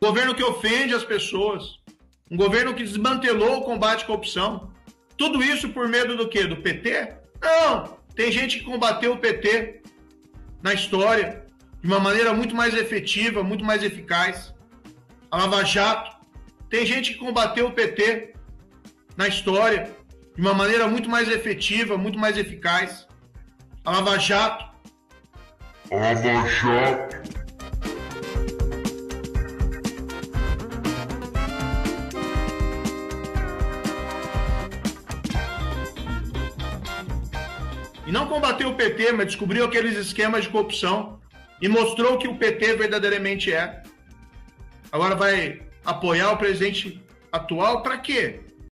governo que ofende as pessoas, um governo que desmantelou o combate à corrupção. Tudo isso por medo do quê? Do PT? Não, tem gente que combateu o PT na história de uma maneira muito mais efetiva, muito mais eficaz. A Lava Jato. Tem gente que combateu o PT na história de uma maneira muito mais efetiva, muito mais eficaz. A Lava Jato. A Lava Jato. E não combateu o PT, mas descobriu aqueles esquemas de corrupção e mostrou que o PT verdadeiramente é. Agora vai apoiar o presidente atual para quê?